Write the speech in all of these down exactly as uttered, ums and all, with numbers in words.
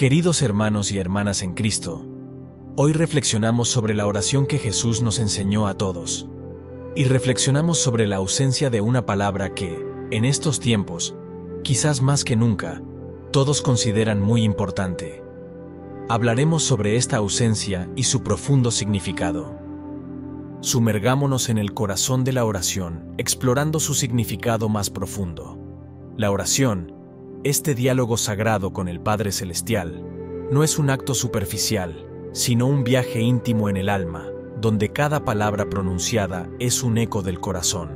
Queridos hermanos y hermanas en Cristo, hoy reflexionamos sobre la oración que Jesús nos enseñó a todos, y reflexionamos sobre la ausencia de una palabra que, en estos tiempos, quizás más que nunca, todos consideran muy importante. Hablaremos sobre esta ausencia y su profundo significado. Sumergámonos en el corazón de la oración, explorando su significado más profundo. La oración, este diálogo sagrado con el Padre Celestial, no es un acto superficial, sino un viaje íntimo en el alma, donde cada palabra pronunciada es un eco del corazón.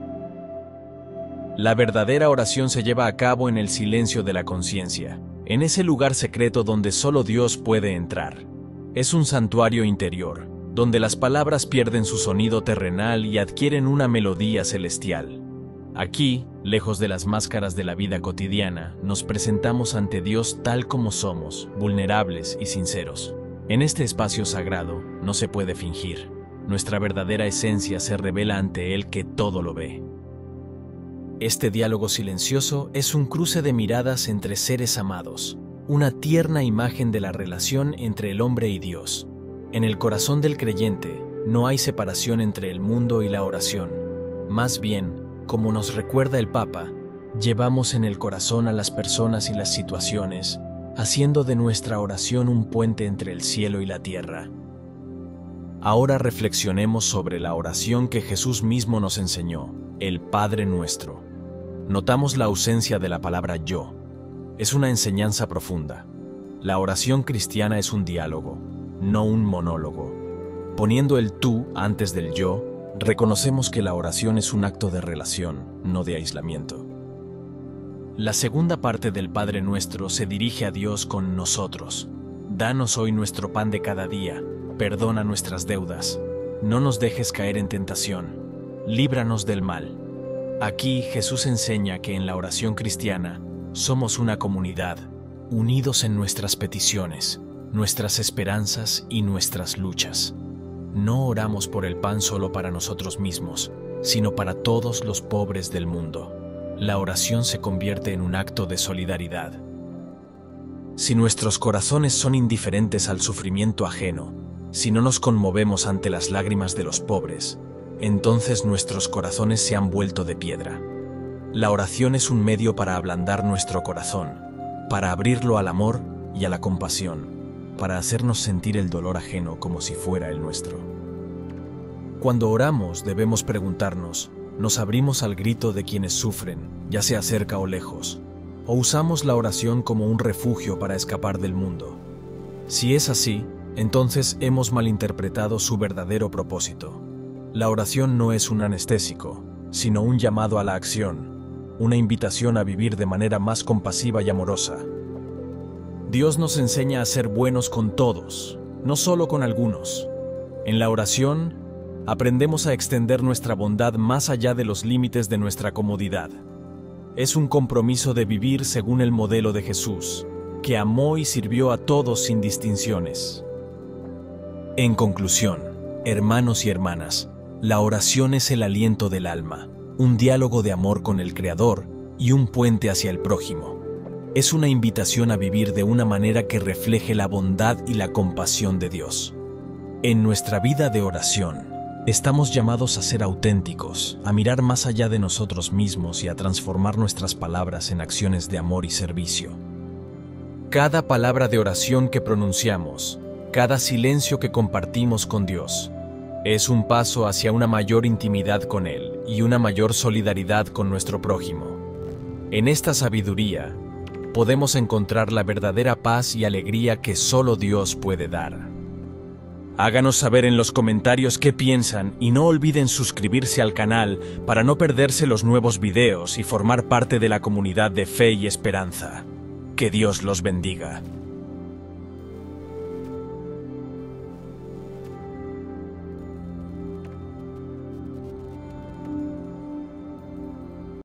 La verdadera oración se lleva a cabo en el silencio de la conciencia, en ese lugar secreto donde solo Dios puede entrar. Es un santuario interior, donde las palabras pierden su sonido terrenal y adquieren una melodía celestial. Aquí, lejos de las máscaras de la vida cotidiana, nos presentamos ante Dios tal como somos, vulnerables y sinceros. En este espacio sagrado no se puede fingir. Nuestra verdadera esencia se revela ante Él que todo lo ve. Este diálogo silencioso es un cruce de miradas entre seres amados, una tierna imagen de la relación entre el hombre y Dios. En el corazón del creyente no hay separación entre el mundo y la oración. Más bien, como nos recuerda el Papa, llevamos en el corazón a las personas y las situaciones, haciendo de nuestra oración un puente entre el cielo y la tierra. Ahora reflexionemos sobre la oración que Jesús mismo nos enseñó, el Padre Nuestro. Notamos la ausencia de la palabra yo. Es una enseñanza profunda. La oración cristiana es un diálogo, no un monólogo. Poniendo el tú antes del yo, reconocemos que la oración es un acto de relación, no de aislamiento. La segunda parte del Padre Nuestro se dirige a Dios con nosotros. Danos hoy nuestro pan de cada día, perdona nuestras deudas, no nos dejes caer en tentación, líbranos del mal. Aquí Jesús enseña que en la oración cristiana somos una comunidad, unidos en nuestras peticiones, nuestras esperanzas y nuestras luchas. No oramos por el pan solo para nosotros mismos, sino para todos los pobres del mundo. La oración se convierte en un acto de solidaridad. Si nuestros corazones son indiferentes al sufrimiento ajeno, si no nos conmovemos ante las lágrimas de los pobres, entonces nuestros corazones se han vuelto de piedra. La oración es un medio para ablandar nuestro corazón, para abrirlo al amor y a la compasión, para hacernos sentir el dolor ajeno como si fuera el nuestro. Cuando oramos debemos preguntarnos, ¿nos abrimos al grito de quienes sufren, ya sea cerca o lejos? ¿O usamos la oración como un refugio para escapar del mundo? Si es así, entonces hemos malinterpretado su verdadero propósito. La oración no es un anestésico, sino un llamado a la acción, una invitación a vivir de manera más compasiva y amorosa. Dios nos enseña a ser buenos con todos, no solo con algunos. En la oración, aprendemos a extender nuestra bondad más allá de los límites de nuestra comodidad. Es un compromiso de vivir según el modelo de Jesús, que amó y sirvió a todos sin distinciones. En conclusión, hermanos y hermanas, la oración es el aliento del alma, un diálogo de amor con el Creador y un puente hacia el prójimo. Es una invitación a vivir de una manera que refleje la bondad y la compasión de Dios. En nuestra vida de oración, estamos llamados a ser auténticos, a mirar más allá de nosotros mismos y a transformar nuestras palabras en acciones de amor y servicio. Cada palabra de oración que pronunciamos, cada silencio que compartimos con Dios, es un paso hacia una mayor intimidad con Él y una mayor solidaridad con nuestro prójimo. En esta sabiduría, podemos encontrar la verdadera paz y alegría que solo Dios puede dar. Háganos saber en los comentarios qué piensan y no olviden suscribirse al canal para no perderse los nuevos videos y formar parte de la comunidad de fe y esperanza. Que Dios los bendiga.